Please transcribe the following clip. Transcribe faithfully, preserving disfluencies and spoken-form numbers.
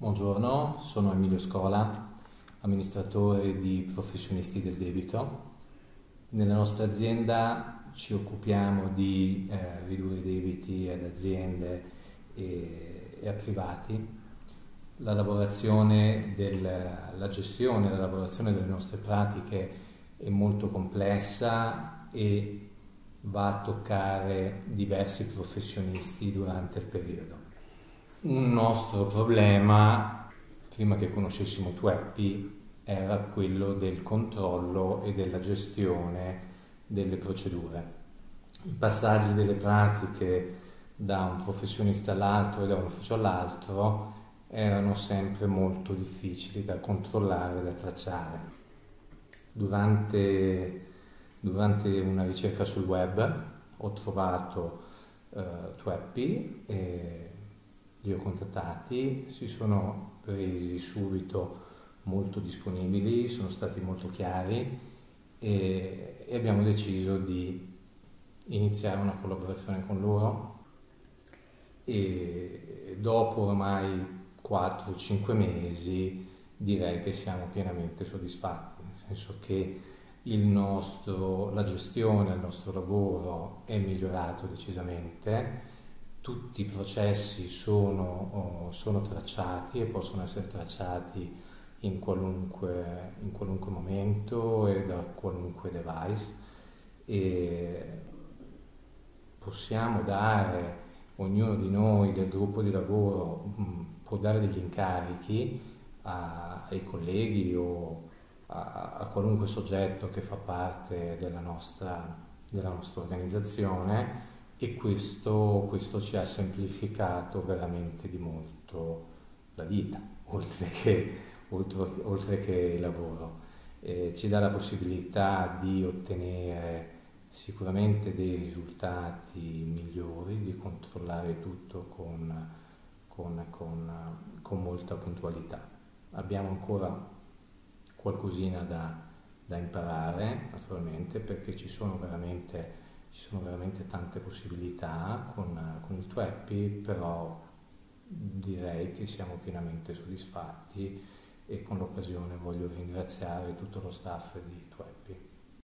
Buongiorno, sono Emilio Scola, amministratore di Professionisti del Debito. Nella nostra azienda ci occupiamo di eh, ridurre i debiti ad aziende e, e a privati. La lavorazione del, la gestione, la lavorazione delle nostre pratiche è molto complessa e va a toccare diversi professionisti durante il periodo. Un nostro problema, prima che conoscessimo Tweppi, era quello del controllo e della gestione delle procedure. I passaggi delle pratiche da un professionista all'altro e da un ufficio all'altro erano sempre molto difficili da controllare e da tracciare. Durante, durante una ricerca sul web ho trovato eh, Tweppi e li ho contattati, si sono resi subito molto disponibili, sono stati molto chiari e, e abbiamo deciso di iniziare una collaborazione con loro e dopo ormai quattro cinque mesi direi che siamo pienamente soddisfatti, nel senso che il nostro, la gestione, il nostro lavoro è migliorato decisamente. Tutti i processi sono, sono tracciati e possono essere tracciati in qualunque, in qualunque momento e da qualunque device e possiamo dare, ognuno di noi del gruppo di lavoro può dare degli incarichi a, ai colleghi o a, a qualunque soggetto che fa parte della nostra, della nostra organizzazione. E questo, questo ci ha semplificato veramente di molto la vita, oltre che, oltre, oltre che il lavoro. Eh, ci dà la possibilità di ottenere sicuramente dei risultati migliori, di controllare tutto con, con, con, con molta puntualità. Abbiamo ancora qualcosina da, da imparare, naturalmente, perché ci sono veramente... Ci sono veramente tante possibilità con, con il Tweppi, però direi che siamo pienamente soddisfatti e con l'occasione voglio ringraziare tutto lo staff di Tweppi.